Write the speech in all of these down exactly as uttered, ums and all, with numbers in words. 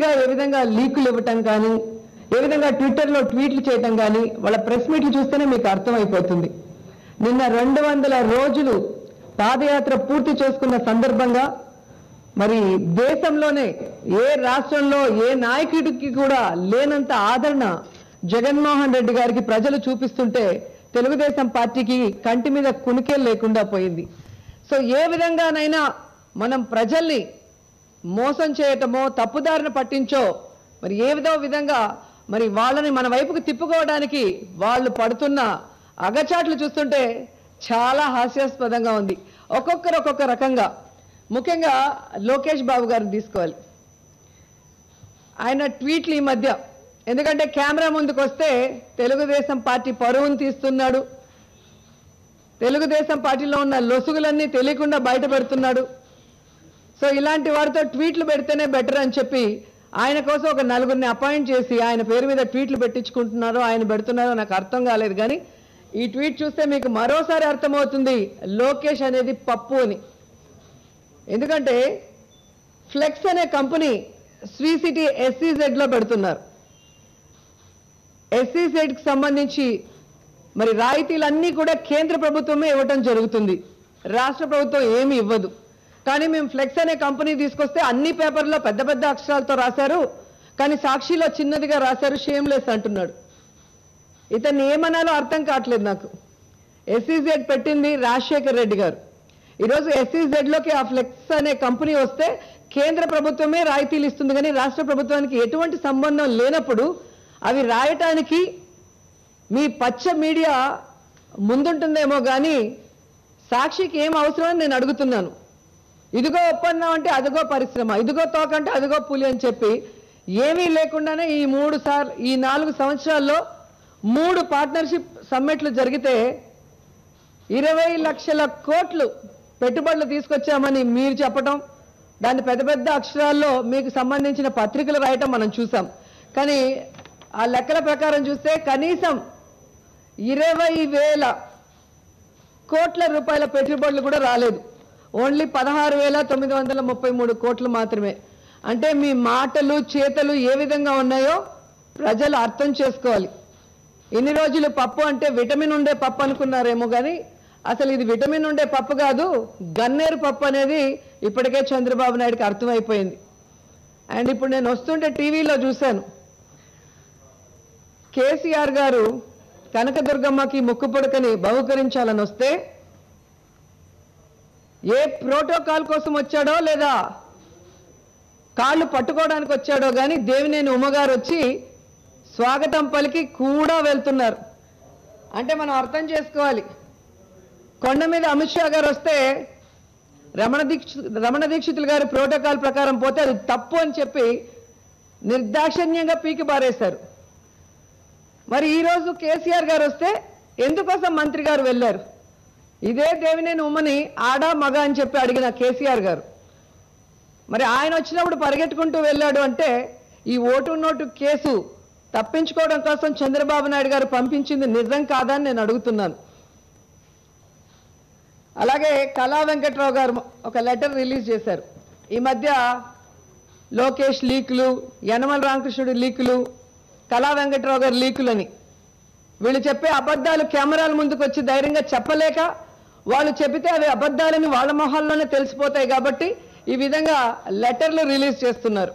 విచ్చలవిడిగా ఏ విధంగా లీకులు ఇవ్వటం కానీ, ఏ విధంగా ట్విట్టర్లో ట్వీట్లు చేయటం కానీ, వాళ్ళ ప్రెస్ మీట్లు చూస్తేనే మీకు అర్థమైపోతుంది. నిన్న రెండు వందల రోజులు పాదయాత్ర పూర్తి చేసుకున్న సందర్భంగా మరి దేశంలోనే ఏ రాష్ట్రంలో ఏ నాయకుడికి కూడా లేనంత ఆదరణ జగన్మోహన్ రెడ్డి గారికి ప్రజలు చూపిస్తుంటే తెలుగుదేశం పార్టీకి కంటి మీద కునికే లేకుండా పోయింది. సో ఏ విధంగానైనా మనం ప్రజల్ని మోసం చేయటమో తప్పుదారిన పట్టించో మరి ఏ విధో విధంగా మరి వాళ్ళని మన వైపుకు తిప్పుకోవడానికి వాళ్ళు పడుతున్న అగచాట్లు చూస్తుంటే చాలా హాస్యాస్పదంగా ఉంది. ఒక్కొక్కరు ఒక్కొక్క రకంగా. ముఖ్యంగా లోకేష్ బాబు గారిని తీసుకోవాలి. ఆయన ట్వీట్లు ఈ మధ్య, ఎందుకంటే కెమెరా ముందుకు వస్తే తెలుగుదేశం పార్టీ పరువును తీస్తున్నాడు, తెలుగుదేశం పార్టీలో ఉన్న లొసుగులన్నీ తెలియకుండా బయట పెడుతున్నాడు. సో ఇలాంటి వారితో ట్వీట్లు పెడితేనే బెటర్ అని చెప్పి ఆయన కోసం ఒక నలుగురిని అపాయింట్ చేసి ఆయన పేరు మీద ట్వీట్లు పెట్టించుకుంటున్నారో ఆయన పెడుతున్నారో నాకు అర్థం కాలేదు. కానీ ఈ ట్వీట్ చూస్తే మీకు మరోసారి అర్థమవుతుంది లోకేష్ అనేది పప్పు అని. ఎందుకంటే ఫ్లెక్స్ అనే కంపెనీ శ్రీ సిటీ ఎస్సీజెడ్లో పెడుతున్నారు. ఎస్సీజెడ్కి సంబంధించి మరి రాయితీలన్నీ కూడా కేంద్ర ప్రభుత్వమే ఇవ్వటం జరుగుతుంది, రాష్ట్ర ప్రభుత్వం ఏమీ ఇవ్వదు. కానీ మేము ఫ్లెక్స్ అనే కంపెనీ తీసుకొస్తే అన్ని పేపర్లో పెద్ద పెద్ద అక్షరాలతో రాశారు, కానీ సాక్షిలో చిన్నదిగా రాశారు, షేమ్లెస్ అంటున్నాడు. ఇతన్ని ఏమనాలో అర్థం కావట్లేదు నాకు. ఎస్సీజెడ్ పెట్టింది రాజశేఖర్ రెడ్డి గారు. ఈరోజు ఎస్సీజెడ్లోకి ఆ ఫ్లెక్స్ అనే కంపెనీ వస్తే కేంద్ర ప్రభుత్వమే రాయితీలు ఇస్తుంది, కానీ రాష్ట్ర ప్రభుత్వానికి ఎటువంటి సంబంధం లేనప్పుడు అవి రాయటానికి మీ పచ్చ మీడియా ముందుంటుందేమో కానీ సాక్షికి ఏం అవసరమని నేను అడుగుతున్నాను. ఇదిగో ఒప్పందం అంటే అదిగో పరిశ్రమ, ఇదిగో తోకంటే అదిగో పులి అని చెప్పి ఏమీ లేకుండానే ఈ మూడు సార్ ఈ నాలుగు సంవత్సరాల్లో మూడు పార్ట్నర్షిప్ సమ్మిట్లు జరిగితే ఇరవై లక్షల కోట్లు పెట్టుబడులు తీసుకొచ్చామని మీరు చెప్పటం, దాన్ని పెద్ద పెద్ద అక్షరాల్లో మీకు సంబంధించిన పత్రికలు రాయటం మనం చూసాం. కానీ ఆ లెక్కల ప్రకారం చూస్తే కనీసం ఇరవై వేల కోట్ల రూపాయల పెట్టుబడులు కూడా రాలేదు. ఓన్లీ పదహారు వేల తొమ్మిది వందల ముప్పై మూడు కోట్లు మాత్రమే. అంటే మీ మాటలు చేతలు ఏ విధంగా ఉన్నాయో ప్రజలు అర్థం చేసుకోవాలి. ఇన్ని రోజులు పప్పు అంటే విటమిన్ ఉండే పప్పు అనుకున్నారేమో కానీ అసలు ఇది విటమిన్ ఉండే పప్పు కాదు, గన్నేరు పప్పు అనేది ఇప్పటికే చంద్రబాబు నాయుడుకి అర్థమైపోయింది. అండ్ ఇప్పుడు నేను వస్తుంటే టీవీలో చూశాను, కేసీఆర్ గారు కనకదుర్గమ్మకి ముక్కు పుడకని బహుకరించాలని వస్తే ఏ ప్రోటోకాల్ కోసం వచ్చాడో లేదా కాళ్ళు పట్టుకోవడానికి వచ్చాడో కానీ దేవినేని ఉమ్మగారు వచ్చి స్వాగతం పలికి కూడా వెళ్తున్నారు. అంటే మనం అర్థం చేసుకోవాలి, కొండ మీద అమిత్ షా గారు వస్తే రమణ దీక్ష రమణ దీక్షితులు గారి ప్రోటోకాల్ ప్రకారం పోతే అది తప్పు అని చెప్పి నిర్దాక్షిణ్యంగా పీకి బారేశారు. మరి ఈరోజు కేసీఆర్ గారు వస్తే ఎందుకోసం మంత్రి గారు వెళ్ళారు? ఇదే దేవినేని ఉమ్మని ఆడా మగ అని చెప్పి అడిగిన కేసీఆర్ గారు మరి ఆయన వచ్చినప్పుడు పరిగెట్టుకుంటూ వెళ్ళాడు అంటే ఈ ఓటు నోటు కేసు తప్పించుకోవడం కోసం చంద్రబాబు నాయుడు గారు పంపించింది నిజం కాదా అని నేను అడుగుతున్నాను. అలాగే కళా వెంకట్రావు గారు ఒక లెటర్ రిలీజ్ చేశారు. ఈ మధ్య లోకేష్ లీకులు, యనమల రామకృష్ణుడు లీకులు, కళా వెంకట్రావు గారు లీకులని వీళ్ళు చెప్పే అబద్ధాలు కెమెరాల ముందుకు వచ్చి ధైర్యంగా చెప్పలేక వాళ్ళు చెబితే అవి అబద్ధాలని వాళ్ళ మొహాల్లోనే తెలిసిపోతాయి కాబట్టి ఈ విధంగా లెటర్లు రిలీజ్ చేస్తున్నారు.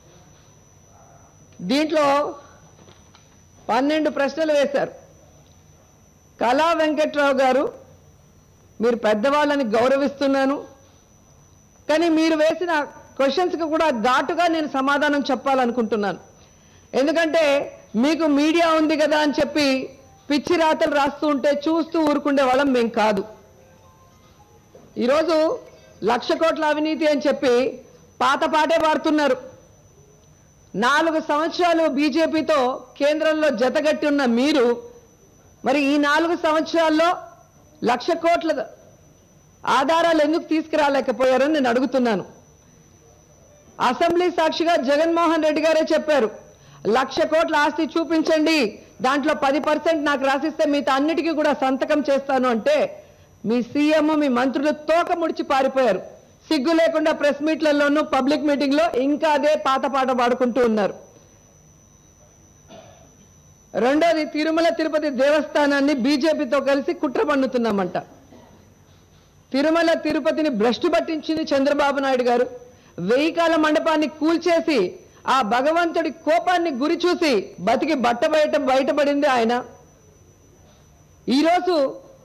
దీంట్లో పన్నెండు ప్రశ్నలు వేశారు. కళా వెంకట్రావు గారు, మీరు పెద్దవాళ్ళని గౌరవిస్తున్నాను, కానీ మీరు వేసిన క్వశ్చన్స్కి కూడా ఘాటుగా నేను సమాధానం చెప్పాలనుకుంటున్నాను. ఎందుకంటే మీకు మీడియా ఉంది కదా అని చెప్పి పిచ్చి రాతలు రాస్తూ ఉంటే చూస్తూ ఊరుకుండే వాళ్ళం మేం కాదు. ఈరోజు లక్ష కోట్ల అవినీతి అని చెప్పి పాత పాటే పాడుతున్నారు. నాలుగు సంవత్సరాలు బీజేపీతో కేంద్రంలో జతగట్టి ఉన్న మీరు మరి ఈ నాలుగు సంవత్సరాల్లో లక్ష కోట్ల ఆధారాలు ఎందుకు తీసుకురాలేకపోయారని నేను అడుగుతున్నాను. అసెంబ్లీ సాక్షిగా జగన్మోహన్ రెడ్డి గారే చెప్పారు, లక్ష కోట్ల ఆస్తి చూపించండి, దాంట్లో పది పర్సెంట్ నాకు రాసిస్తే మిగతా అన్నిటికీ కూడా సంతకం చేస్తాను అంటే మీ సీఎం మీ మంత్రులు తోక ముడిచి పారిపోయారు, సిగ్గు లేకుండా ప్రెస్ మీట్లలోనూ పబ్లిక్ మీటింగ్లో ఇంకా అదే పాత పాట పాడుకుంటూ ఉన్నారు. రెండోది, తిరుమల తిరుపతి దేవస్థానాన్ని బీజేపీతో కలిసి కుట్ర పన్నుతున్నామంట. తిరుమల తిరుపతిని భ్రష్టు పట్టించింది చంద్రబాబు నాయుడు గారు. వెయ్యికాల మండపాన్ని కూల్చేసి ఆ భగవంతుడి కోపాన్ని గురి చూసి బతికి బట్ట బయట బయటపడింది ఆయన. ఈరోజు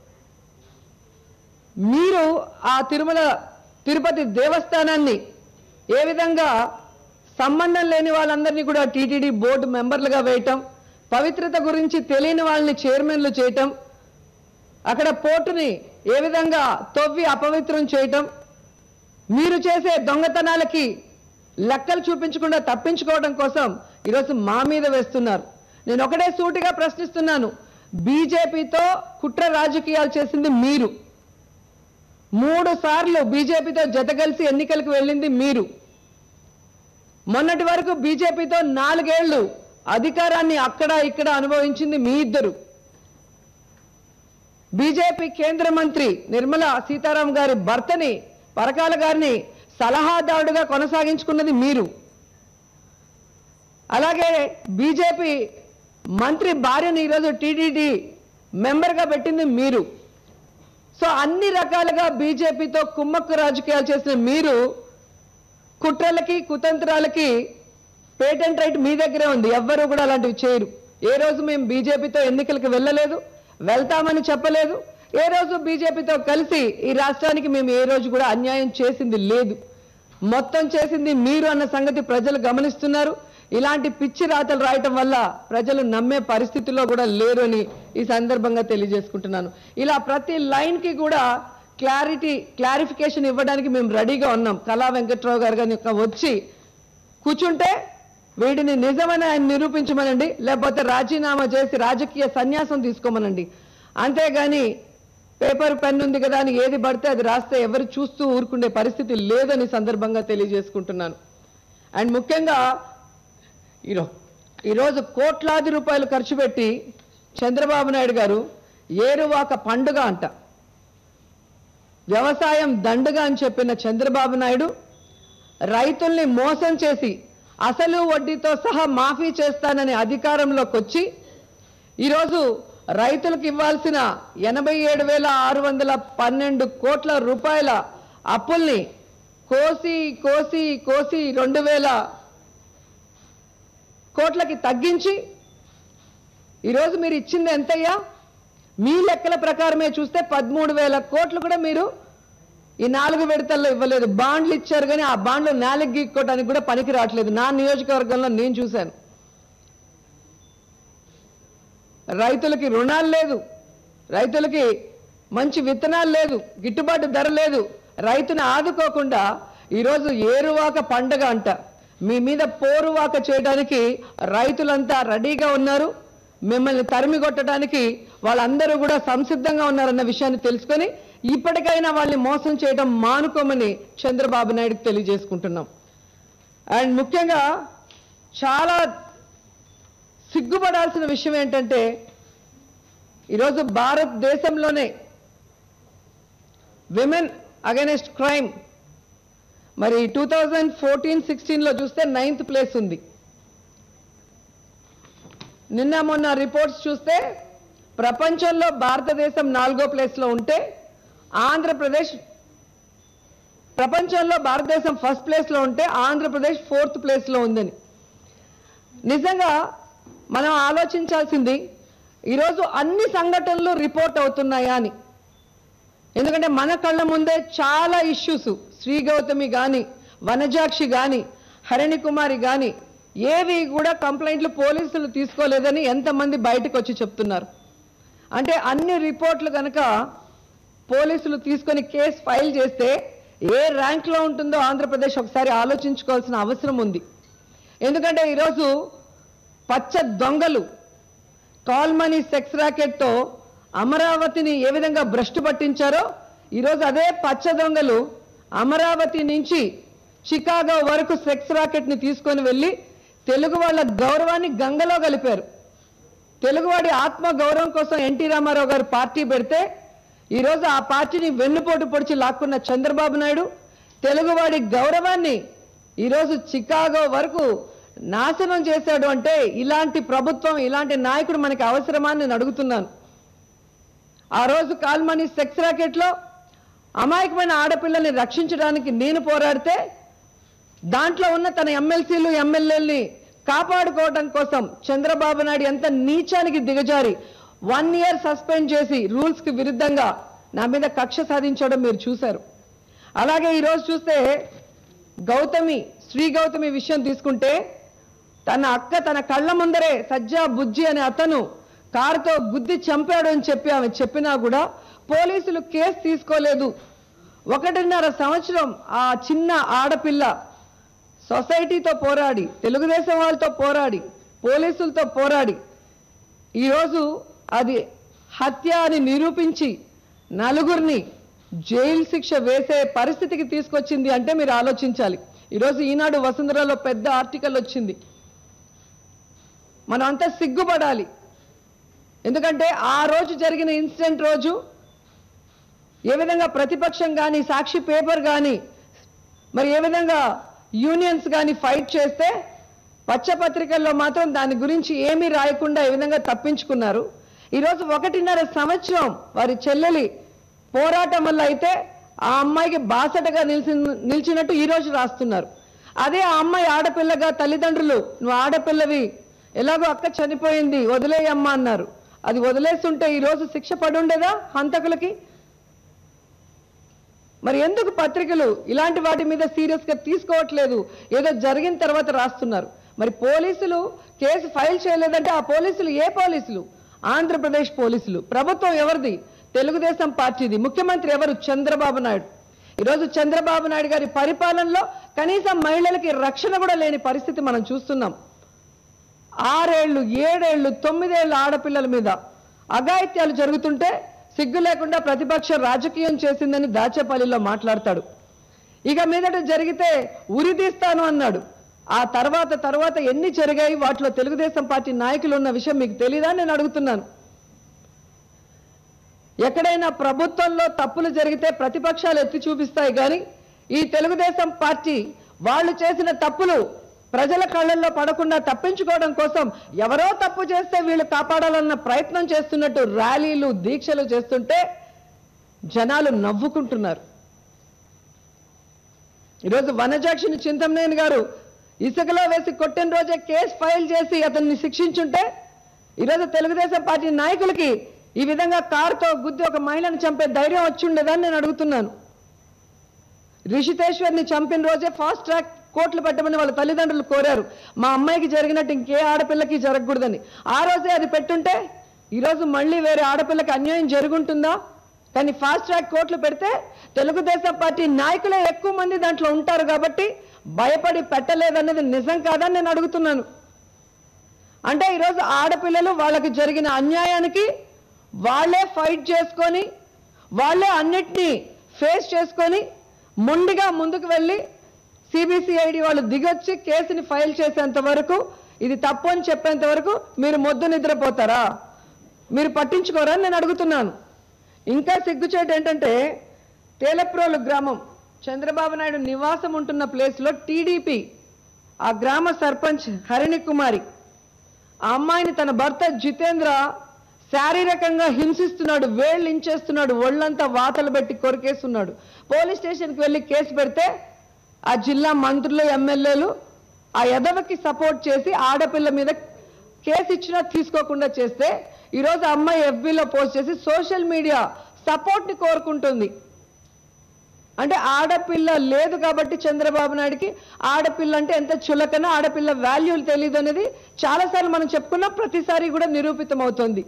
మీరు ఆ తిరుమల తిరుపతి దేవస్థానాన్ని ఏ విధంగా సంబంధం లేని వాళ్ళందరినీ కూడా టీటీడీ బోర్డు మెంబర్లుగా వేయటం, పవిత్రత గురించి తెలియని వాళ్ళని చైర్మన్లు చేయటం, అక్కడ పోర్టుని ఏ విధంగా తవ్వి అపవిత్రం చేయటం, మీరు చేసే దొంగతనాలకి లెక్కలు చూపించకుండా తప్పించుకోవడం కోసం ఈరోజు మా మీద వేస్తున్నారు. నేను ఒకటే సూటిగా ప్రశ్నిస్తున్నాను, బీజేపీతో కుట్ర రాజకీయాలు చేసింది మీరు. మూడు సార్లు బీజేపీతో జత కలిసి ఎన్నికలకు వెళ్ళింది మీరు. మొన్నటి వరకు బీజేపీతో నాలుగేళ్లు అధికారాన్ని అక్కడ ఇక్కడ అనుభవించింది మీ ఇద్దరు. బీజేపీ కేంద్ర మంత్రి నిర్మలా సీతారాం గారి భర్తని, పరకాల గారిని సలహాదారుడుగా కొనసాగించుకున్నది మీరు. అలాగే బీజేపీ మంత్రి భార్యని ఈరోజు టీటీడీ మెంబర్గా పెట్టింది మీరు. సో అన్ని రకాలుగా బీజేపీతో కుమ్మక్కు రాజకీయాలు చేసిన మీరు కుట్రలకి కుతంత్రాలకి పేటెంట్ రైట్ మీ దగ్గరే ఉంది. ఎవ్వరూ కూడా అలాంటివి చేయరు. ఏ రోజు మేము బీజేపీతో ఎన్నికలకు వెళ్ళలేదు, వెళ్తామని చెప్పలేదు. ఏ రోజు బీజేపీతో కలిసి ఈ రాష్ట్రానికి మేము ఏ రోజు కూడా అన్యాయం చేసింది లేదు. మొత్తం చేసింది మీరు అన్న సంగతి ప్రజలు గమనిస్తున్నారు. ఇలాంటి పిచ్చి రాతలు రాయటం వల్ల ప్రజలు నమ్మే పరిస్థితిలో కూడా లేరు అని ఈ సందర్భంగా తెలియజేసుకుంటున్నాను. ఇలా ప్రతి లైన్కి కూడా క్లారిటీ క్లారిఫికేషన్ ఇవ్వడానికి మేము రెడీగా ఉన్నాం. కళా వెంకట్రావు గారు కానీ వచ్చి కూర్చుంటే వీడిని నిజమని ఆయన నిరూపించమనండి, లేకపోతే రాజీనామా చేసి రాజకీయ సన్యాసం తీసుకోమనండి. అంతేగాని పేపర్ పెన్ ఉంది కదా అని ఏది పడితే అది రాస్తే ఎవరు చూస్తూ ఊరుకుండే పరిస్థితి లేదని సందర్భంగా తెలియజేసుకుంటున్నాను. అండ్ ముఖ్యంగా ఈరో ఈరోజు కోట్లాది రూపాయలు ఖర్చు పెట్టి చంద్రబాబు నాయుడు గారు ఏరువాక పండుగ అంట, వ్యవసాయం దండుగా అని చెప్పిన చంద్రబాబు నాయుడు రైతుల్ని మోసం చేసి అసలు వడ్డీతో సహా మాఫీ చేస్తానని అధికారంలోకి వచ్చి ఈరోజు రైతులకు ఇవ్వాల్సిన ఎనభై ఏడు వేల ఆరు వందల పన్నెండు కోట్ల రూపాయల అప్పుల్ని కోసి కోసి కోసి రెండు వేల కోట్లకి తగ్గించి ఈరోజు మీరు ఇచ్చింది ఎంతయ్యా? మీ లెక్కల ప్రకారమే చూస్తే పదమూడు వేల కోట్లు కూడా మీరు ఈ నాలుగు విడతల్లో ఇవ్వలేదు. బాండ్లు ఇచ్చారు కానీ ఆ బాండ్లు నాలుగు గీక్కోవడానికి కూడా పనికి రావట్లేదు. నా నియోజకవర్గంలో నేను చూశాను. రైతులకి రుణాలు లేదు, రైతులకి మంచి విత్తనాలు లేదు, గిట్టుబాటు ధర లేదు. రైతుని ఆదుకోకుండా ఈరోజు ఏరువాక పండగ అంట మీ మీద పోరువాక చేయడానికి రైతులంతా రెడీగా ఉన్నారు. మిమ్మల్ని తరిమి కొట్టడానికి వాళ్ళందరూ కూడా సంసిద్ధంగా ఉన్నారన్న విషయాన్ని తెలుసుకొని ఇప్పటికైనా వాళ్ళని మోసం చేయడం మానుకోమని చంద్రబాబు నాయుడుకి తెలియజేసుకుంటున్నాం. అండ్ ముఖ్యంగా చాలా సిగ్గుపడాల్సిన విషయం ఏంటంటే ఈరోజు భారతదేశంలోనే విమెన్ అగైనెస్ట్ క్రైమ్ మరి టూ థౌజండ్ ఫోర్టీన్ సిక్స్టీన్లో చూస్తే నైన్త్ ప్లేస్ ఉంది. నిన్న మొన్న రిపోర్ట్స్ చూస్తే ప్రపంచంలో భారతదేశం నాలుగో ప్లేస్లో ఉంటే ఆంధ్రప్రదేశ్ ప్రపంచంలో భారతదేశం ఫస్ట్ ప్లేస్లో ఉంటే ఆంధ్రప్రదేశ్ ఫోర్త్ ప్లేస్లో ఉందని. నిజంగా మనం ఆలోచించాల్సింది ఈరోజు అన్ని సంఘటనలు రిపోర్ట్ అవుతున్నాయా అని. ఎందుకంటే మన కళ్ళ ముందే చాలా ఇష్యూస్, శ్రీ గౌతమి కానీ వనజాక్షి కానీ హరిణి కుమారి కానీ ఏవి కూడా కంప్లైంట్లు పోలీసులు తీసుకోలేదని ఎంతమంది బయటకు వచ్చి చెప్తున్నారు. అంటే అన్ని రిపోర్ట్లు కనుక పోలీసులు తీసుకొని కేసు ఫైల్ చేస్తే ఏ ర్యాంక్లో ఉంటుందో ఆంధ్రప్రదేశ్ ఒకసారి ఆలోచించుకోవాల్సిన అవసరం ఉంది. ఎందుకంటే ఈరోజు పచ్చ దొంగలు కాల్ మనీ సెక్స్ ర్యాకెట్తో అమరావతిని ఏ విధంగా భ్రష్టు పట్టించారో ఈరోజు అదే పచ్చ దొంగలు అమరావతి నుంచి చికాగో వరకు సెక్స్ ర్యాకెట్ని తీసుకొని వెళ్ళి తెలుగు వాళ్ళ గౌరవాన్ని గంగలో కలిపారు. తెలుగువాడి ఆత్మ గౌరవం కోసం ఎన్టీ రామారావు గారు పార్టీ పెడితే ఈరోజు ఆ పార్టీని వెన్నుపోటు పొడిచి లాక్కున్న చంద్రబాబు నాయుడు తెలుగువాడి గౌరవాన్ని ఈరోజు చికాగో వరకు నాశనం చేశాడు అంటే ఇలాంటి ప్రభుత్వం, ఇలాంటి నాయకుడు మనకి అవసరమా అని నేను అడుగుతున్నాను. ఆ రోజు కాల్మనీ సెక్స్ రాకెట్లో అమాయకమైన ఆడపిల్లల్ని రక్షించడానికి నేను పోరాడితే దాంట్లో ఉన్న తన ఎమ్మెల్సీలు ఎమ్మెల్యేల్ని కాపాడుకోవడం కోసం చంద్రబాబు నాయుడు ఎంత నీచానికి దిగజారి వన్ ఇయర్ సస్పెండ్ చేసి రూల్స్ కి విరుద్ధంగా నా మీద కక్ష సాధించడం మీరు చూశారు. అలాగే ఈరోజు చూస్తే గౌతమి, శ్రీ గౌతమి విషయం తీసుకుంటే తన అక్క తన కళ్ళ ముందరే సజ్జా బుజ్జి అనే అతను కారుతో గుద్ది చంపాడు అని చెప్పి ఆమె చెప్పినా కూడా పోలీసులు కేసు తీసుకోలేదు. ఒకటిన్నర సంవత్సరం ఆ చిన్న ఆడపిల్ల సొసైటీతో పోరాడి, తెలుగుదేశం వాళ్ళతో పోరాడి, పోలీసులతో పోరాడి ఈరోజు అది హత్య అని నిరూపించి నలుగురిని జైలు శిక్ష వేసే పరిస్థితికి తీసుకొచ్చింది అంటే మీరు ఆలోచించాలి. ఈరోజు ఈనాడు వసుంధరలో పెద్ద ఆర్టికల్ వచ్చింది. మనం అంతా సిగ్గుపడాలి. ఎందుకంటే ఆ రోజు జరిగిన ఇన్సిడెంట్ రోజు ఏ విధంగా ప్రతిపక్షం కానీ, సాక్షి పేపర్ కానీ, మరి ఏ విధంగా యూనియన్స్ కానీ ఫైట్ చేస్తే పచ్చపత్రికల్లో మాత్రం దాని గురించి ఏమీ రాయకుండా ఏ విధంగా తప్పించుకున్నారు. ఈరోజు ఒకటిన్నర సంవత్సరం వారి చెల్లెలి పోరాటం వల్ల అయితే ఆ అమ్మాయికి బాసటగా నిలిచి నిలిచినట్టు ఈరోజు రాస్తున్నారు. అదే ఆ అమ్మాయి ఆడపిల్లగా తల్లిదండ్రులు నువ్వు ఆడపిల్లవి, ఎలాగో అక్క చనిపోయింది వదిలేయమ్మా అన్నారు. అది వదిలేస్తుంటే ఈరోజు శిక్ష పడి ఉండేదా హంతకులకి? మరి ఎందుకు పత్రికలు ఇలాంటి వాటి మీద సీరియస్ గా తీసుకోవట్లేదు? ఏదో జరిగిన తర్వాత రాస్తున్నారు. మరి పోలీసులు కేసు ఫైల్ చేయలేదంటే ఆ పోలీసులు ఏ పోలీసులు? ఆంధ్రప్రదేశ్ పోలీసులు. ప్రభుత్వం ఎవరిది? తెలుగుదేశం పార్టీది. ముఖ్యమంత్రి ఎవరు? చంద్రబాబు నాయుడు. ఈరోజు చంద్రబాబు నాయుడు గారి పరిపాలనలో కనీసం మహిళలకి రక్షణ కూడా లేని పరిస్థితి మనం చూస్తున్నాం. ఆరేళ్లు, ఏడేళ్లు, తొమ్మిదేళ్ల ఆడపిల్లల మీద అఘాయిత్యాలు జరుగుతుంటే సిగ్గు లేకుండా ప్రతిపక్షం రాజకీయం చేసిందని దాచేపల్లిలో మాట్లాడతాడు. ఇక మీదట జరిగితే ఉరిదీస్తాను అన్నాడు. ఆ తర్వాత తర్వాత ఎన్ని జరిగాయి? వాటిలో తెలుగుదేశం పార్టీ నాయకులు ఉన్న విషయం మీకు తెలీదా? నేను అడుగుతున్నాను. ఎక్కడైనా ప్రభుత్వంలో తప్పులు జరిగితే ప్రతిపక్షాలు ఎత్తి చూపిస్తాయి కానీ ఈ తెలుగుదేశం పార్టీ వాళ్ళు చేసిన తప్పులు ప్రజల కళ్ళల్లో పడకుండా తప్పించుకోవడం కోసం ఎవరో తప్పు చేస్తే వీళ్ళు కాపాడాలన్న ప్రయత్నం చేస్తున్నట్టు ర్యాలీలు, దీక్షలు చేస్తుంటే జనాలు నవ్వుకుంటున్నారు. ఈరోజు వనజాక్షిని చింతమనేని గారు ఇసుకలో వేసి కొట్టిన రోజే కేసు ఫైల్ చేసి అతన్ని శిక్షించుంటే ఈరోజు తెలుగుదేశం పార్టీ నాయకులకి ఈ విధంగా కారుతో గుద్ది ఒక మహిళను చంపే ధైర్యం వచ్చి ఉండేదని నేను అడుగుతున్నాను. రిషితేశ్వర్ని చంపిన రోజే ఫాస్ట్ ట్రాక్ కోర్టులు పెట్టమని వాళ్ళ తల్లిదండ్రులు కోరారు. మా అమ్మాయికి జరిగినట్టు ఇంకే ఆడపిల్లకి జరగకూడదని. ఆ రోజే అది పెట్టుంటే ఈరోజు మళ్ళీ వేరే ఆడపిల్లకి అన్యాయం జరుగుంటుందా? కానీ ఫాస్ట్ ట్రాక్ కోర్టులు పెడితే తెలుగుదేశం పార్టీ నాయకులే ఎక్కువ మంది దాంట్లో ఉంటారు కాబట్టి భయపడి పెట్టలేదన్నది నిజం కాదని నేను అడుగుతున్నాను. అంటే ఈరోజు ఆడపిల్లలు వాళ్ళకి జరిగిన అన్యాయానికి వాళ్ళే ఫైట్ చేసుకొని, వాళ్ళే అన్నిటినీ ఫేస్ చేసుకొని మొండిగా ముందుకు వెళ్ళి సిబిసిఐడి వాళ్ళు దిగొచ్చి కేసుని ఫైల్ చేసేంత వరకు, ఇది తప్పు అని చెప్పేంత వరకు మీరు మొద్దు నిద్రపోతారా? మీరు పట్టించుకోరా నేను అడుగుతున్నాను. ఇంకా సిగ్గుచేటు ఏంటంటే తేలప్రోలు గ్రామం చంద్రబాబు నాయుడు నివాసం ఉంటున్న ప్లేస్లో టీడీపీ ఆ గ్రామ సర్పంచ్ హరిణి కుమారి ఆ అమ్మాయిని తన భర్త జితేంద్ర శారీరకంగా హింసిస్తున్నాడు, వేళ్ళు ఇంచేస్తున్నాడు, ఒళ్ళంతా వాతలు పెట్టి కొరికేస్తున్నాడు. పోలీస్ స్టేషన్కి వెళ్ళి కేసు పెడితే ఆ జిల్లా మంత్రులు, ఎమ్మెల్యేలు ఆ ఎదవకి సపోర్ట్ చేసి ఆడపిల్ల మీద కేసు ఇచ్చినా తీసుకోకుండా చేస్తే ఈరోజు అమ్మాయి ఎఫ్బీలో పోస్ట్ చేసి సోషల్ మీడియా సపోర్ట్ని కోరుకుంటుంది. అంటే ఆడపిల్ల లేదు కాబట్టి చంద్రబాబు నాయుడికి ఆడపిల్ల అంటే ఎంత చులకన, ఆడపిల్ల వాల్యూలు తెలియదు అనేది చాలాసార్లు మనం చెప్పుకున్నా ప్రతిసారి కూడా నిరూపితం అవుతుంది.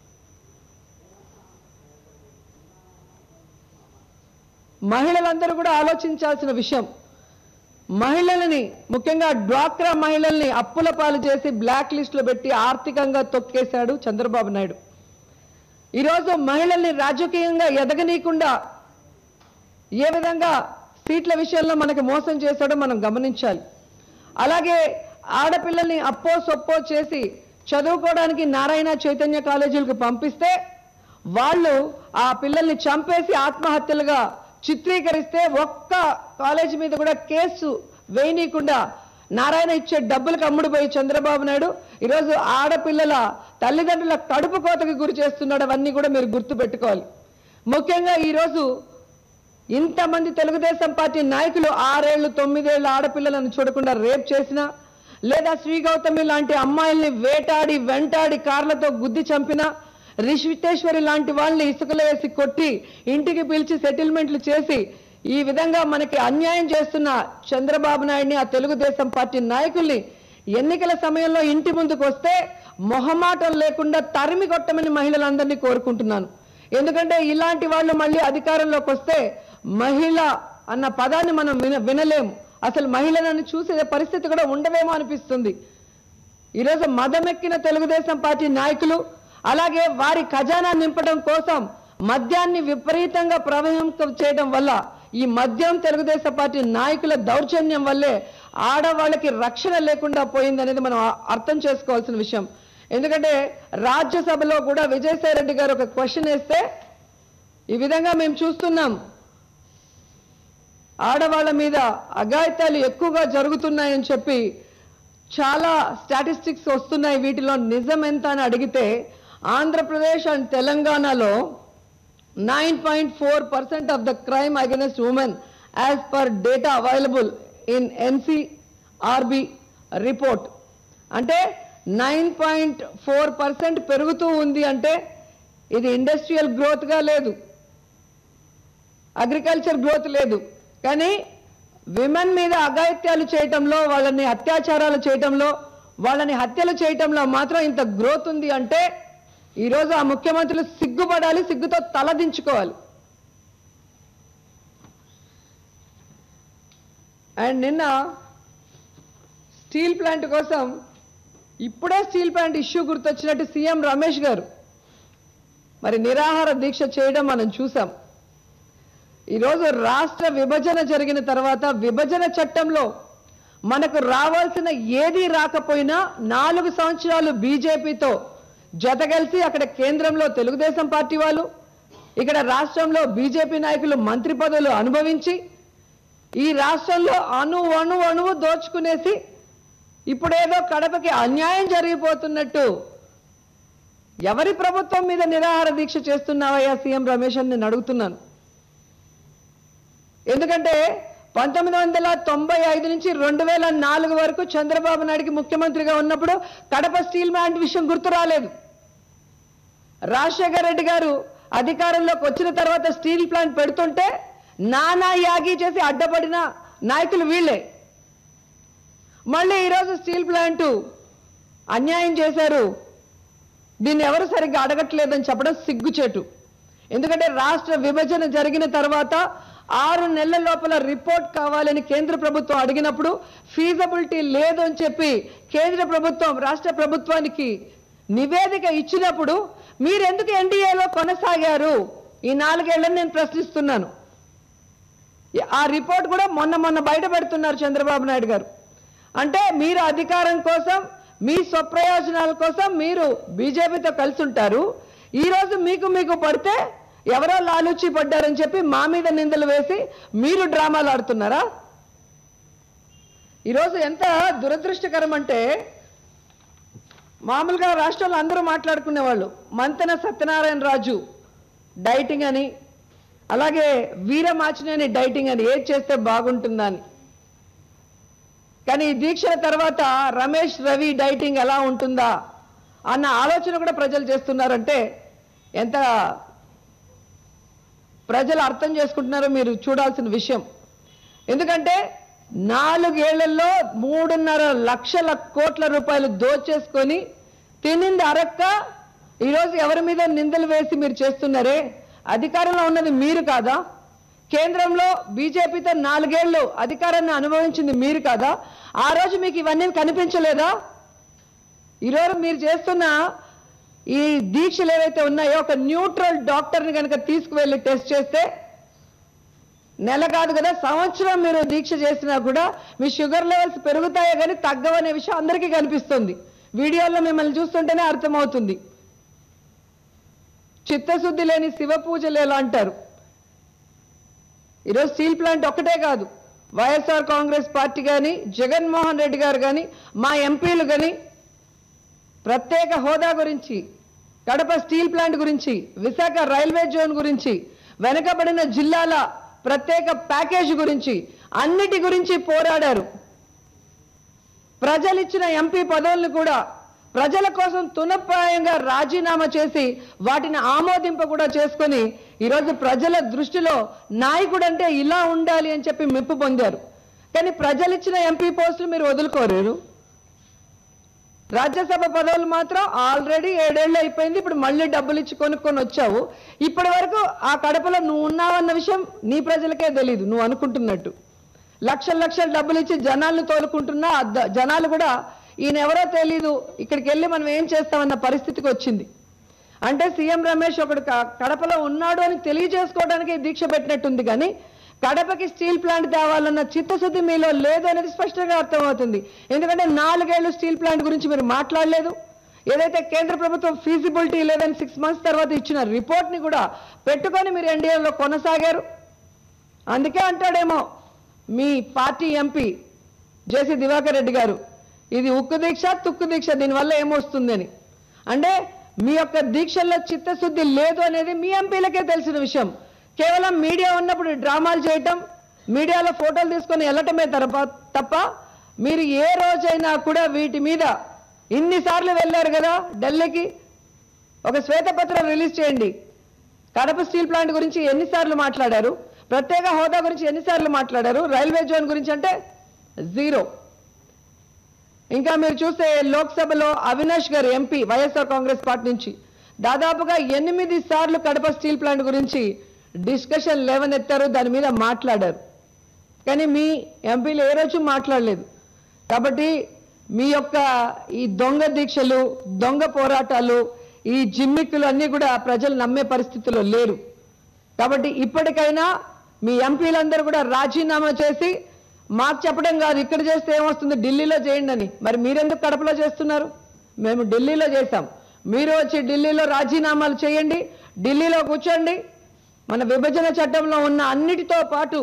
మహిళలందరూ కూడా ఆలోచించాల్సిన విషయం. మహిళలని, ముఖ్యంగా డ్వాక్రా మహిళల్ని అప్పుల పాలు చేసి బ్లాక్ లిస్టులో పెట్టి ఆర్థికంగా తొక్కేశాడు చంద్రబాబు నాయుడు. ఈరోజు మహిళల్ని రాజకీయంగా ఎదగనీయకుండా ఏ విధంగా సీట్ల విషయంలో మనకి మోసం చేశాడో మనం గమనించాలి. అలాగే ఆడపిల్లల్ని అప్పో సొప్పో చేసి చదువుకోవడానికి నారాయణ చైతన్య కాలేజీలకు పంపిస్తే వాళ్ళు ఆ పిల్లల్ని చంపేసి ఆత్మహత్యలుగా చిత్రీకరిస్తే ఒక్క కాలేజీ మీద కూడా కేసు వేయనీయకుండా నారాయణ ఇచ్చే డబ్బులకు అమ్ముడుపోయి చంద్రబాబు నాయుడు ఈరోజు ఆడపిల్లల తల్లిదండ్రుల కడుపు కోతకి గురి చేస్తున్నాడు. అవన్నీ కూడా మీరు గుర్తుపెట్టుకోవాలి. ముఖ్యంగా ఈరోజు ఇంతమంది తెలుగుదేశం పార్టీ నాయకులు ఆరేళ్లు తొమ్మిదేళ్ల ఆడపిల్లలను చూడకుండా రేప్ చేసినా, లేదా శ్రీ గౌతమి లాంటి అమ్మాయిల్ని వేటాడి వెంటాడి కార్లతో గుద్ది చంపినా, రిషితేశ్వరి లాంటి వాళ్ళని ఇసుకలో వేసి కొట్టి ఇంటికి పిలిచి సెటిల్మెంట్లు చేసి ఈ విధంగా మనకి అన్యాయం చేస్తున్న చంద్రబాబు నాయుడిని, ఆ తెలుగుదేశం పార్టీ నాయకుల్ని ఎన్నికల సమయంలో ఇంటి ముందుకు వస్తే మొహమాటం లేకుండా తరిమి కొట్టమని మహిళలందరినీ కోరుకుంటున్నాను. ఎందుకంటే ఇలాంటి వాళ్ళు మళ్ళీ అధికారంలోకి వస్తే మహిళ అన్న పదాన్ని మనం విన వినలేము అసలు మహిళలను చూసే పరిస్థితి కూడా ఉండవేమో అనిపిస్తుంది. ఈరోజు మదమెక్కిన తెలుగుదేశం పార్టీ నాయకులు అలాగే వారి ఖజానా నింపడం కోసం మద్యాన్ని విపరీతంగా ప్రవహింప చేయడం వల్ల, ఈ మద్యం తెలుగుదేశం పార్టీ నాయకుల దౌర్జన్యం వల్లే ఆడవాళ్ళకి రక్షణ లేకుండా పోయిందనేది మనం అర్థం చేసుకోవాల్సిన విషయం. ఎందుకంటే రాజ్యసభలో కూడా విజయసాయి రెడ్డి గారు ఒక క్వశ్చన్ వేస్తే ఈ విధంగా మేము చూస్తున్నాం, ఆడవాళ్ళ మీద అఘాయిత్యాలు ఎక్కువగా జరుగుతున్నాయని చెప్పి చాలా స్టాటిస్టిక్స్ వస్తున్నాయి, వీటిలో నిజం ఎంత అని అడిగితే ఆంధ్రప్రదేశ్ అండ్ తెలంగాణలో nine point four percent of the crime against women as per data available in NCRB report. అంటే నైన్ పాయింట్ ఫోర్ పర్సెంట్ పెరుగుతూ ఉంది. అంటే ఇది ఇండస్ట్రియల్ గ్రోత్గా లేదు, అగ్రికల్చర్ గ్రోత్ లేదు, కానీ విమెన్ మీద అఘాయిత్యాలు చేయటంలో, వాళ్ళని అత్యాచారాలు చేయటంలో, వాళ్ళని హత్యలు చేయటంలో మాత్రం ఇంత గ్రోత్ ఉంది. అంటే ఈరోజు ఆ ముఖ్యమంత్రులు సిగ్గుపడాలి, సిగ్గుతో తలదించుకోవాలి. అండ్ నిన్న స్టీల్ ప్లాంట్ కోసం ఇప్పుడే స్టీల్ ప్లాంట్ ఇష్యూ గుర్తొచ్చినట్టు సీఎం రమేష్ గారు మరి నిరాహార దీక్ష చేయడం మనం చూసాం. ఈరోజు రాష్ట్ర విభజన జరిగిన తర్వాత విభజన చట్టంలో మనకు రావాల్సిన ఏది రాకపోయినా నాలుగు సంవత్సరాలు బీజేపీతో జతగలిసి అక్కడ కేంద్రంలో తెలుగుదేశం పార్టీ వాళ్ళు, ఇక్కడ రాష్ట్రంలో బీజేపీ నాయకులు మంత్రి పదవులు అనుభవించి ఈ రాష్ట్రంలో అణు అణు అణువు దోచుకునేసి ఇప్పుడేదో కడపకి అన్యాయం జరిగిపోతున్నట్టు ఎవరి ప్రభుత్వం మీద నిరాహార దీక్ష చేస్తున్నావయ్యా సీఎం రమేష్ అని నేను అడుగుతున్నాను. ఎందుకంటే పంతొమ్మిది వందల తొంభై ఐదు నుంచి రెండు వేల నాలుగు వరకు చంద్రబాబు నాయుడికి ముఖ్యమంత్రిగా ఉన్నప్పుడు కడప స్టీల్ ప్లాంట్ విషయం గుర్తు రాలేదు. రాజశేఖర రెడ్డి గారు అధికారంలోకి వచ్చిన తర్వాత స్టీల్ ప్లాంట్ పెడుతుంటే నానా యాగి చేసి అడ్డపడిన నాయకులు వీళ్ళే. మళ్ళీ ఈరోజు స్టీల్ ప్లాంట్ అన్యాయం చేశారు, దీన్ని ఎవరు సరిగ్గా అడగట్లేదని చెప్పడం సిగ్గుచేటు. ఎందుకంటే రాష్ట్ర విభజన జరిగిన తర్వాత ఆరు నెలల లోపల రిపోర్ట్ కావాలని కేంద్ర ప్రభుత్వం అడిగినప్పుడు ఫీజబిలిటీ లేదు అని చెప్పి కేంద్ర ప్రభుత్వం రాష్ట్ర ప్రభుత్వానికి నివేదిక ఇచ్చినప్పుడు మీరెందుకు ఎన్డీఏలో కొనసాగారు? ఈ నాలుగేళ్లను నేను ప్రశ్నిస్తున్నాను. ఆ రిపోర్ట్ కూడా మొన్న మొన్న బయట పెడుతున్నారు చంద్రబాబు నాయుడు గారు. అంటే మీరు అధికారం కోసం, మీ స్వప్రయోజనాల కోసం మీరు బీజేపీతో కలిసి ఉంటారు. ఈరోజు మీకు మీకు పడితే ఎవరో లాలూచి పడ్డారని చెప్పి మా మీద నిందలు వేసి మీరు డ్రామాలు ఆడుతున్నారా? ఈరోజు ఎంత దురదృష్టకరం అంటే మామూలుగా రాష్ట్రంలో అందరూ మాట్లాడుకునేవాళ్ళు, మంతెన సత్యనారాయణ రాజు డైటింగ్ అని, అలాగే వీరమాచినేని డైటింగ్ అని, ఏది చేస్తే బాగుంటుందని. కానీ ఈ దీక్షల తర్వాత రమేష్ రవి డైటింగ్ ఎలా ఉంటుందా అన్న ఆలోచన కూడా ప్రజలు చేస్తున్నారంటే ఎంత ప్రజలు అర్థం చేసుకుంటున్నారో మీరు చూడాల్సిన విషయం. ఎందుకంటే నాలుగేళ్లలో మూడున్నర లక్షల కోట్ల రూపాయలు దోచేసుకొని తినింది అరక్క ఈరోజు ఎవరి మీద నిందలు వేసి మీరు చేస్తున్నారే, అధికారంలో ఉన్నది మీరు కాదా? కేంద్రంలో బీజేపీతో నాలుగేళ్లు అధికారాన్ని అనుభవించింది మీరు కాదా? ఆ రోజు మీకు ఇవన్నీ కనిపించలేదా? ఈరోజు మీరు చేస్తున్న ఈ దీక్షలు ఏవైతే ఉన్నాయో, ఒక న్యూట్రల్ డాక్టర్ని కనుక తీసుకువెళ్ళి టెస్ట్ చేస్తే నెల కాదు కదా సంవత్సరం మీరు దీక్ష చేసినా కూడా మీ షుగర్ లెవెల్స్ పెరుగుతాయో కానీ తగ్గవనే విషయం అందరికీ కనిపిస్తుంది. వీడియోలో మిమ్మల్ని చూస్తుంటేనే అర్థమవుతుంది. చిత్తశుద్ధి లేని శివ పూజలు ఎలా అంటారు. ఈరోజు స్టీల్ ప్లాంట్ ఒక్కటే కాదు, వైఎస్ఆర్ కాంగ్రెస్ పార్టీ కానీ, జగన్మోహన్ రెడ్డి గారు కానీ, మా ఎంపీలు కానీ ప్రత్యేక హోదా గురించి, కడప స్టీల్ ప్లాంట్ గురించి, విశాఖ రైల్వే జోన్ గురించి, వెనుకబడిన జిల్లాల ప్రత్యేక ప్యాకేజ్ గురించి, అన్నిటి గురించి పోరాడారు. ప్రజలిచ్చిన ఎంపీ పదవులను కూడా ప్రజల కోసం తునప్రాయంగా రాజీనామా చేసి వాటిని ఆమోదింప కూడా చేసుకొని ఈరోజు ప్రజల దృష్టిలో నాయకుడు అంటే ఇలా ఉండాలి అని చెప్పి మెప్పు పొందారు. కానీ ప్రజలిచ్చిన ఎంపీ పోస్టులు మీరు వదులుకోలేరు. రాజ్యసభ పదవులు మాత్రం ఆల్రెడీ ఏడేళ్ళు అయిపోయింది, ఇప్పుడు మళ్ళీ డబ్బులు ఇచ్చి కొనుక్కొని వచ్చావు. ఇప్పటి వరకు ఆ కడపలో నువ్వు ఉన్నావన్న విషయం నీ ప్రజలకే తెలీదు, నువ్వు అనుకుంటున్నట్టు. లక్షల లక్షల డబ్బులు ఇచ్చి జనాలను తోలుకుంటున్నా జనాలు కూడా ఈయన ఎవరో తెలీదు, ఇక్కడికి వెళ్ళి మనం ఏం చేస్తామన్న పరిస్థితికి వచ్చింది. అంటే సీఎం రమేష్ ఒకడు కడపలో ఉన్నాడు అని తెలియజేసుకోవడానికి దీక్ష పెట్టినట్టుంది, కానీ కడపకి స్టీల్ ప్లాంట్ తేవాలన్న చిత్తశుద్ధి మీలో లేదు అనేది స్పష్టంగా అర్థమవుతుంది. ఎందుకంటే నాలుగేళ్లు స్టీల్ ప్లాంట్ గురించి మీరు మాట్లాడలేదు. ఏదైతే కేంద్ర ప్రభుత్వం ఫీజిబిలిటీ లేదని సిక్స్ మంత్స్ తర్వాత ఇచ్చిన రిపోర్ట్ని కూడా పెట్టుకొని మీరు ఎన్డీఏలో కొనసాగారు. అందుకే అంటాడేమో మీ party MP JC Diwakar Reddy garu, ఇది ఉక్కు దీక్ష తుక్కు దీక్ష, దీనివల్ల ఏమొస్తుందని. అంటే మీ యొక్క దీక్షల్లో చిత్తశుద్ధి లేదు అనేది మీ ఎంపీలకే తెలిసిన విషయం. కేవలం మీడియా ఉన్నప్పుడు డ్రామాలు చేయటం, మీడియాలో ఫోటోలు తీసుకొని వెళ్ళటమే తప్ప మీరు ఏ రోజైనా కూడా వీటి మీద ఇన్నిసార్లు వెళ్ళారు కదా ఢిల్లీకి, ఒక శ్వేతపత్రం రిలీజ్ చేయండి. కడప స్టీల్ ప్లాంట్ గురించి ఎన్నిసార్లు మాట్లాడారు, ప్రత్యేక హోదా గురించి ఎన్నిసార్లు మాట్లాడారు, రైల్వే జోన్ గురించి అంటే జీరో. ఇంకా మీరు చూస్తే లోక్సభలో అవినాష్ గారు ఎంపీ వైఎస్ఆర్ కాంగ్రెస్ పార్టీ నుంచి దాదాపుగా ఎనిమిది సార్లు కడప స్టీల్ ప్లాంట్ గురించి డిస్కషన్ లేవనెత్తారు, దాని మీద మాట్లాడారు. కానీ మీ ఎంపీలు ఏ రోజు మాట్లాడలేదు. కాబట్టి మీ యొక్క ఈ దొంగ దీక్షలు, దొంగ పోరాటాలు, ఈ జిమ్మిక్కులు అన్నీ కూడా ప్రజలు నమ్మే పరిస్థితిలో లేరు. కాబట్టి ఇప్పటికైనా మీ ఎంపీలందరూ కూడా రాజీనామా చేసి, మాకు చెప్పడం కాదు ఇక్కడ చేస్తే ఏమొస్తుంది ఢిల్లీలో చేయండి అని. మరి మీరెందుకు కడపలో చేస్తున్నారు? మేము ఢిల్లీలో చేశాం, మీరు వచ్చి ఢిల్లీలో రాజీనామాలు చేయండి, ఢిల్లీలో కూర్చోండి. మన విభజన చట్టంలో ఉన్న అన్నిటితో పాటు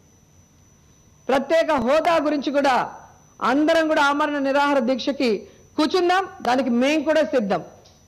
ప్రత్యేక హోదా గురించి కూడా అందరం కూడా ఆమరణ నిరాహార దీక్షకి కూర్చుందాం, దానికి మేము కూడా సిద్ధం.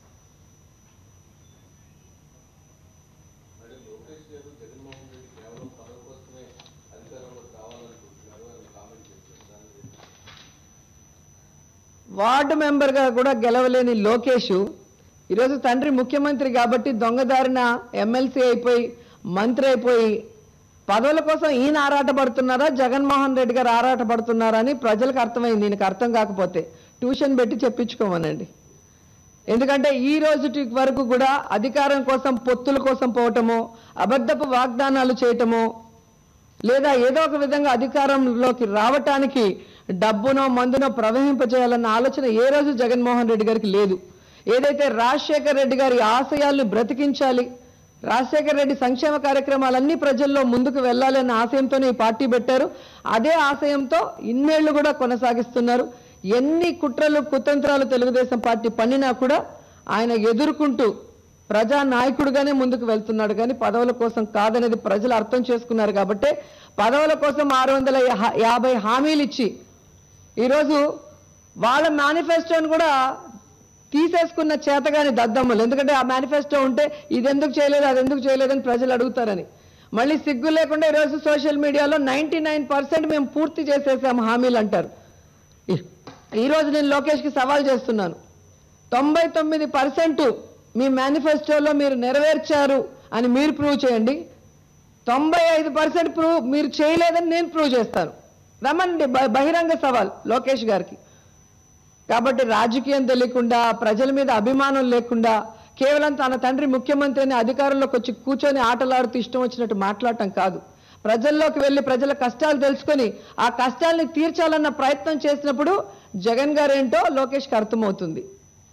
వార్డు మెంబర్గా కూడా గెలవలేని లోకేష్ ఈరోజు తండ్రి ముఖ్యమంత్రి కాబట్టి దొంగదారిన ఎమ్మెల్సీ అయిపోయి మంత్రి అయిపోయి పదవుల కోసం ఈయన ఆరాటపడుతున్నారా, జగన్మోహన్ రెడ్డి గారు ఆరాటపడుతున్నారా అని ప్రజలకు అర్థమైంది. ఈయనకు అర్థం కాకపోతే ట్యూషన్ పెట్టి చెప్పించుకోమనండి. ఎందుకంటే ఈ రోజు వరకు కూడా అధికారం కోసం పొత్తుల కోసం పోవటమో, అబద్ధపు వాగ్దానాలు చేయటమో, లేదా ఏదో ఒక విధంగా అధికారంలోకి రావటానికి డబ్బునో మందునో ప్రవహింపజేయాలన్న ఆలోచన ఏ రోజు జగన్మోహన్ రెడ్డి గారికి లేదు. ఏదైతే రాజశేఖర్ రెడ్డి గారి ఆశయాల్ని బ్రతికించాలి, రాజశేఖర్ రెడ్డి సంక్షేమ కార్యక్రమాలన్నీ ప్రజల్లో ముందుకు వెళ్ళాలి అన్న ఆశయంతోనే ఈ పార్టీ పెట్టారు. అదే ఆశయంతో ఇన్నేళ్లు కూడా కొనసాగిస్తున్నారు. ఎన్ని కుట్రలు కుతంత్రాలు తెలుగుదేశం పార్టీ పన్నినా కూడా ఆయన ఎదుర్కొంటూ ప్రజా నాయకుడిగానే ముందుకు వెళ్తున్నాడు, కానీ పదవుల కోసం కాదనేది ప్రజలు అర్థం చేసుకున్నారు. కాబట్టి పదవుల కోసం ఆరు వందల యాభై హామీలు ఇచ్చి ఈరోజు వాళ్ళ మేనిఫెస్టోని కూడా తీసేసుకున్న చేతగాని దద్దమ్మలు. ఎందుకంటే ఆ మేనిఫెస్టో ఉంటే ఇది ఎందుకు చేయలేదు, అది ఎందుకు చేయలేదని ప్రజలు అడుగుతారని. మళ్ళీ సిగ్గు లేకుండా ఈరోజు సోషల్ మీడియాలో నైంటీ నైన్ పర్సెంట్ మేము పూర్తి చేసేసాము హామీలు అంటారు. ఈరోజు నేను లోకేష్కి సవాల్ చేస్తున్నాను, తొంభై తొమ్మిది పర్సెంట్ మీ మేనిఫెస్టోలో మీరు నెరవేర్చారు అని మీరు ప్రూవ్ చేయండి, తొంభై ఐదు పర్సెంట్ ప్రూవ్ మీరు చేయలేదని నేను ప్రూవ్ చేస్తాను. రమ్మనండి, బహిరంగ సవాల్ లోకేష్ గారికి. కాబట్టి రాజకీయం తెలియకుండా, ప్రజల మీద అభిమానం లేకుండా, కేవలం తన తండ్రి ముఖ్యమంత్రిని అధికారంలోకి వచ్చి కూర్చొని ఆటలాడుతూ ఇష్టం వచ్చినట్టు మాట్లాడటం కాదు, ప్రజల్లోకి వెళ్ళి ప్రజల కష్టాలు తెలుసుకొని ఆ కష్టాలని తీర్చాలన్న ప్రయత్నం చేసినప్పుడు జగన్ గారు ఏంటో లోకేష్కి అర్థమవుతుంది.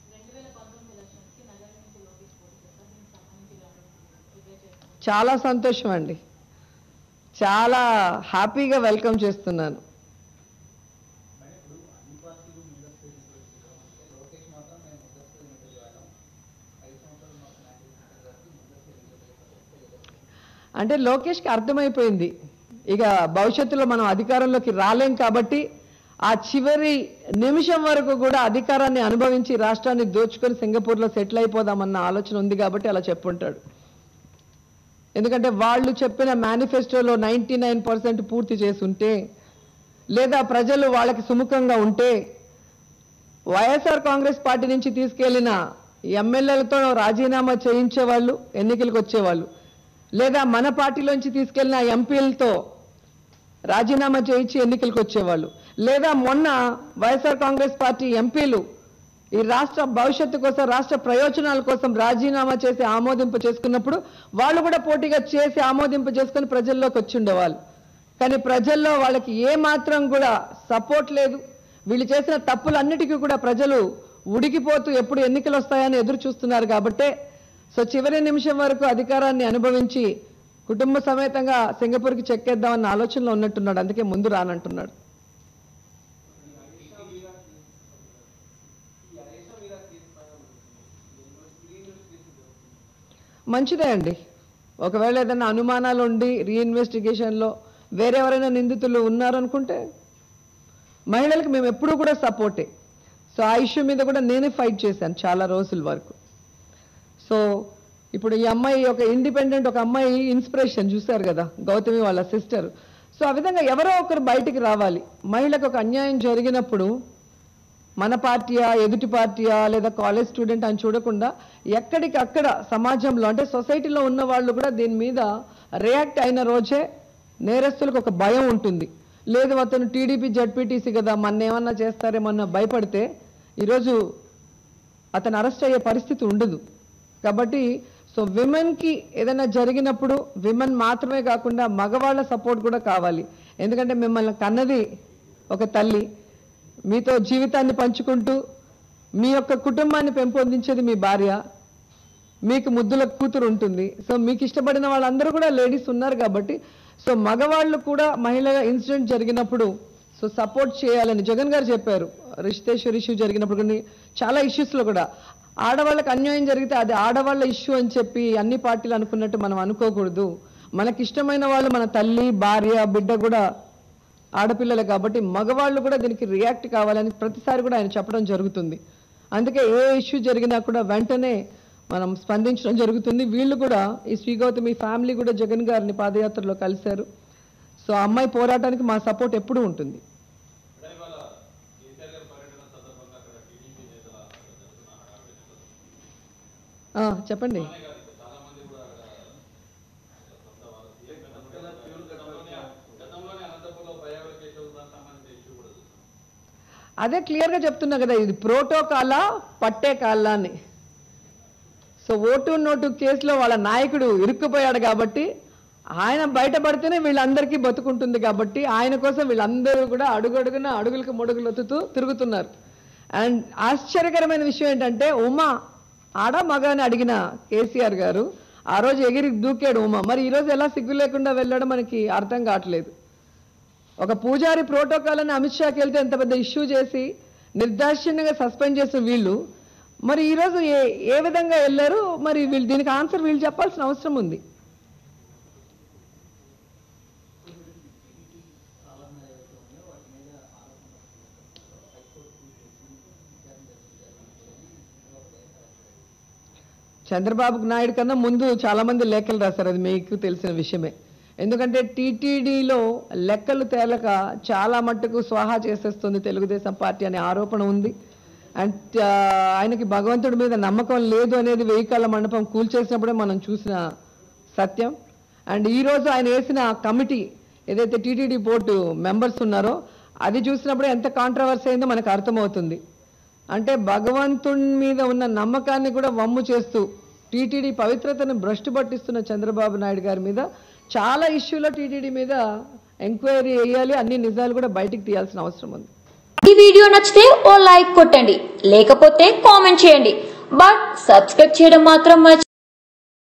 చాలా సంతోషం అండి, చాలా హ్యాపీగా వెల్కమ్ చేస్తున్నాను. అంటే లోకేష్కి అర్థమైపోయింది ఇక భవిష్యత్తులో మనం అధికారంలోకి రాలేం కాబట్టి ఆ చివరి నిమిషం వరకు కూడా అధికారాన్ని అనుభవించి రాష్ట్రాన్ని దోచుకొని సింగపూర్లో సెటిల్ అయిపోదామన్న ఆలోచన ఉంది కాబట్టి అలా చెప్పుంటాడు. ఎందుకంటే వాళ్ళు చెప్పిన మేనిఫెస్టోలో నైంటీ నైన్ పర్సెంట్ పూర్తి చేసి ఉంటే లేదా ప్రజలు వాళ్ళకి సుముఖంగా ఉంటే వైఎస్ఆర్ కాంగ్రెస్ పార్టీ నుంచి తీసుకెళ్లిన ఎమ్మెల్యేలతో రాజీనామా చేయించేవాళ్ళు, ఎన్నికలకు వచ్చేవాళ్ళు, లేదా మన పార్టీలోంచి తీసుకెళ్లిన ఎంపీలతో రాజీనామా చేయించి ఎన్నికలకు వచ్చేవాళ్ళు, లేదా మొన్న వైఎస్ఆర్ కాంగ్రెస్ పార్టీ ఎంపీలు ఈ రాష్ట్ర భవిష్యత్తు కోసం రాష్ట్ర ప్రయోజనాల కోసం రాజీనామా చేసి ఆమోదింప చేసుకున్నప్పుడు వాళ్ళు కూడా పోటీగా చేసి ఆమోదింప చేసుకుని ప్రజల్లోకి వచ్చి ఉండేవాళ్ళు. కానీ ప్రజల్లో వాళ్ళకి ఏ మాత్రం కూడా సపోర్ట్ లేదు. వీళ్ళు చేసిన తప్పులన్నిటికీ కూడా ప్రజలు ఉడికిపోతూ ఎప్పుడు ఎన్నికలు వస్తాయని ఎదురు చూస్తున్నారు. కాబట్టే సో చివరి నిమిషం వరకు అధికారాన్ని అనుభవించి కుటుంబ సమేతంగా సింగపూర్కి చెక్కేద్దామన్న ఆలోచనలో ఉన్నట్టున్నాడు. అందుకే ముందు రానంటున్నాడు. మంచిదే అండి. ఒకవేళ ఏదైనా అనుమానాలు ఉండి రీఇన్వెస్టిగేషన్లో వేరెవరైనా నిందితులు ఉన్నారనుకుంటే మహిళలకు మేము ఎప్పుడూ కూడా సపోర్టే. సో ఆ ఇష్యూ మీద కూడా నేనే ఫైట్ చేశాను చాలా రోజుల వరకు. సో ఇప్పుడు ఈ అమ్మాయి ఒక ఇండిపెండెంట్ ఒక అమ్మాయి ఇన్స్పిరేషన్ చూశారు కదా, గౌతమి వాళ్ళ సిస్టర్. సో ఆ విధంగా ఎవరో ఒకరు బయటికి రావాలి. మహిళకు ఒక అన్యాయం జరిగినప్పుడు మన పార్టీయా ఎదుటి పార్టీయా లేదా కాలేజ్ స్టూడెంట్ అని చూడకుండా ఎక్కడికి అక్కడ సమాజంలో అంటే సొసైటీలో ఉన్న వాళ్ళు కూడా దీని మీద రియాక్ట్ అయిన రోజే నేరస్తులకు ఒక భయం ఉంటుంది. లేదు అతను టీడీపీ జడ్పీటీసీ కదా మన ఏమన్నా చేస్తారేమన్నా భయపడితే ఈరోజు అతను అరెస్ట్ అయ్యే పరిస్థితి ఉండదు. కాబట్టి సో విమెన్కి ఏదైనా జరిగినప్పుడు విమెన్ మాత్రమే కాకుండా మగవాళ్ళ సపోర్ట్ కూడా కావాలి. ఎందుకంటే మిమ్మల్ని కన్నది ఒక తల్లి, మీతో జీవితాన్ని పంచుకుంటూ మీ యొక్క కుటుంబాన్ని పెంపొందించేది మీ భార్య, మీకు ముద్దుల కూతురు ఉంటుంది. సో మీకు ఇష్టపడిన వాళ్ళందరూ కూడా లేడీస్ ఉన్నారు కాబట్టి సో మగవాళ్ళు కూడా మహిళ ఇన్సిడెంట్ జరిగినప్పుడు సో సపోర్ట్ చేయాలని జగన్ గారు చెప్పారు. రిషితేశ్వర్ ఇష్యూ జరిగినప్పుడు కొన్ని చాలా ఇష్యూస్లో కూడా ఆడవాళ్ళకి అన్యాయం జరిగితే అది ఆడవాళ్ళ ఇష్యూ అని చెప్పి అన్ని పార్టీలు అనుకున్నట్టు మనం అనుకోకూడదు. మనకి ఇష్టమైన వాళ్ళు మన తల్లి, భార్య, బిడ్డ కూడా ఆడపిల్లలు కాబట్టి మగవాళ్ళు కూడా దీనికి రియాక్ట్ కావాలని ప్రతిసారి కూడా ఆయన చెప్పడం జరుగుతుంది. అందుకే ఏ ఇష్యూ జరిగినా కూడా వెంటనే మనం స్పందించడం జరుగుతుంది. వీళ్ళు కూడా ఈ శ్రీగౌతమి ఫ్యామిలీ కూడా జగన్ గారిని పాదయాత్రలో కలిశారు. సో అమ్మాయి పోరాటానికి మా సపోర్ట్ ఎప్పుడూ ఉంటుంది. చెప్పండి. అదే క్లియర్గా చెప్తున్నా కదా, ఇది ప్రోటోకాలా పట్టే కాలా అని. సో ఓటు నోటు కేసులో వాళ్ళ నాయకుడు ఇరుక్కుపోయాడు కాబట్టి ఆయన బయటపడితేనే వీళ్ళందరికీ బతుకుంటుంది కాబట్టి ఆయన కోసం వీళ్ళందరూ కూడా అడుగడుగున అడుగులకు మొడుగులు ఒత్తుతూ తిరుగుతున్నారు. అండ్ ఆశ్చర్యకరమైన విషయం ఏంటంటే ఉమా ఆడ మగ అని అడిగిన కేసీఆర్ గారు ఆ రోజు ఎగిరి దూకాడు ఉమా. మరి ఈరోజు ఎలా సిగ్గు లేకుండా వెళ్ళాడో మనకి అర్థం కావట్లేదు. ఒక పూజారి ప్రోటోకాల్ అని అమిత్ షాకి వెళ్తే ఎంత పెద్ద ఇష్యూ చేసి నిర్దాక్షిణ్యంగా సస్పెండ్ చేసిన వీళ్ళు మరి ఈరోజు ఏ ఏ విధంగా వెళ్ళారు? మరి వీళ్ళు దీనికి ఆన్సర్ వీళ్ళు చెప్పాల్సిన అవసరం ఉంది. చంద్రబాబు నాయుడు కన్నా ముందు చాలా మంది లేఖలు రాశారు, అది మీకు తెలిసిన విషయమే. ఎందుకంటే టీటీడీలో లెక్కలు తేలక చాలా మట్టుకు స్వాహా చేసేస్తుంది తెలుగుదేశం పార్టీ అనే ఆరోపణ ఉంది. అండ్ ఆయనకి భగవంతుడి మీద నమ్మకం లేదు అనేది వెయ్యి కాళ్ళ మండపం కూల్చేసినప్పుడే మనం చూసిన సత్యం. అండ్ ఈరోజు ఆయన వేసిన కమిటీ ఏదైతే టీటీడీ బోర్డు మెంబర్స్ ఉన్నారో అది చూసినప్పుడే ఎంత కాంట్రవర్సీ అయిందో మనకు అర్థమవుతుంది. అంటే భగవంతుడి మీద ఉన్న నమ్మకాన్ని కూడా వమ్ము చేస్తూ టీటీడీ పవిత్రతను భ్రష్టు పట్టిస్తున్న చంద్రబాబు నాయుడు గారి మీద చాలా ఇష్యూలో టీటీడీ మీద ఎంక్వైరీ చేయాలి, అన్ని నిజాలు కూడా బయటికి తీయాల్సిన అవసరం ఉంది. ఈ వీడియో నచ్చితే ఓ లైక్ కొట్టండి, లేకపోతే కామెంట్ చేయండి. బట్ సబ్స్క్రైబ్ చేయడం మాత్రం